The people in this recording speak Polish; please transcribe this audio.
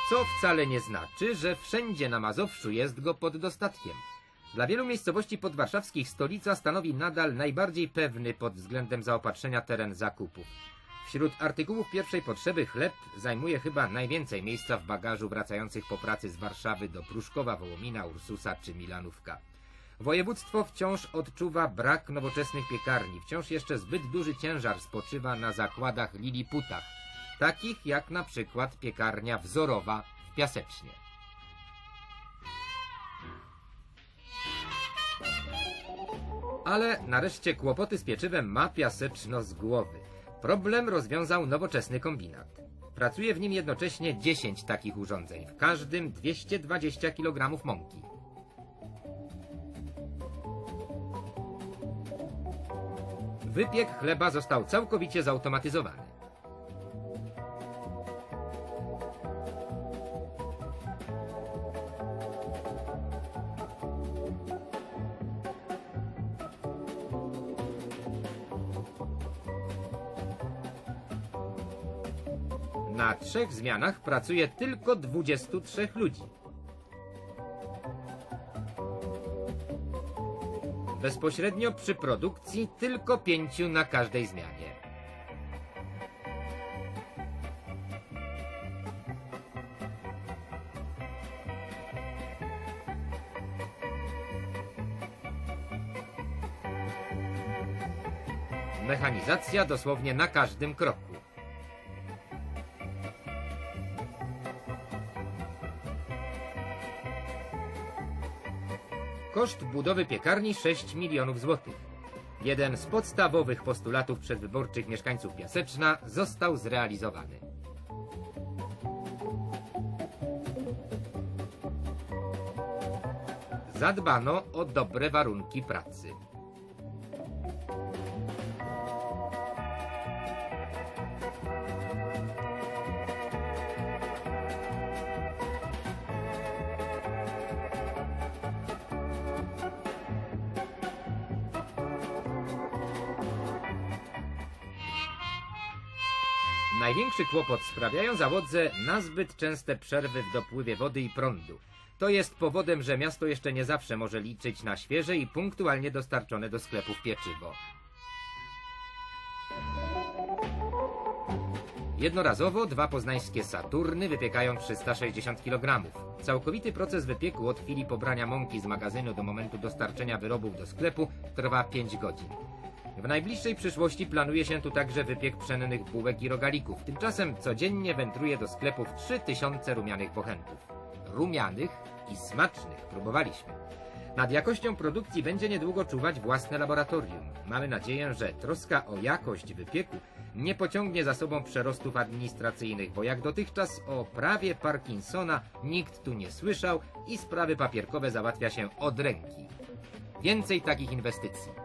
Co wcale nie znaczy, że wszędzie na Mazowszu jest go pod dostatkiem. Dla wielu miejscowości podwarszawskich stolica stanowi nadal najbardziej pewny pod względem zaopatrzenia teren zakupów. Wśród artykułów pierwszej potrzeby chleb zajmuje chyba najwięcej miejsca w bagażu wracających po pracy z Warszawy do Pruszkowa, Wołomina, Ursusa czy Milanówka. Województwo wciąż odczuwa brak nowoczesnych piekarni, wciąż jeszcze zbyt duży ciężar spoczywa na zakładach liliputach, takich jak na przykład piekarnia wzorowa w Piasecznie. Ale nareszcie kłopoty z pieczywem ma Piaseczno z głowy. Problem rozwiązał nowoczesny kombinat. Pracuje w nim jednocześnie 10 takich urządzeń, w każdym 220 kg mąki. Wypiek chleba został całkowicie zautomatyzowany. Na 3 zmianach pracuje tylko 23 ludzi. Bezpośrednio przy produkcji tylko 5 na każdej zmianie. Mechanizacja dosłownie na każdym kroku. Koszt budowy piekarni 6 milionów złotych. Jeden z podstawowych postulatów przedwyborczych mieszkańców Piaseczna został zrealizowany. Zadbano o dobre warunki pracy. Największy kłopot sprawiają załodze nazbyt częste przerwy w dopływie wody i prądu. To jest powodem, że miasto jeszcze nie zawsze może liczyć na świeże i punktualnie dostarczone do sklepów pieczywo. Jednorazowo 2 poznańskie Saturny wypiekają 360 kg. Całkowity proces wypieku od chwili pobrania mąki z magazynu do momentu dostarczenia wyrobów do sklepu trwa 5 godzin. W najbliższej przyszłości planuje się tu także wypiek pszennych bułek i rogalików. Tymczasem codziennie wędruje do sklepów 3000 rumianych bochenków. Rumianych i smacznych próbowaliśmy. Nad jakością produkcji będzie niedługo czuwać własne laboratorium. Mamy nadzieję, że troska o jakość wypieku nie pociągnie za sobą przerostów administracyjnych, bo jak dotychczas o prawie Parkinsona nikt tu nie słyszał i sprawy papierkowe załatwia się od ręki. Więcej takich inwestycji.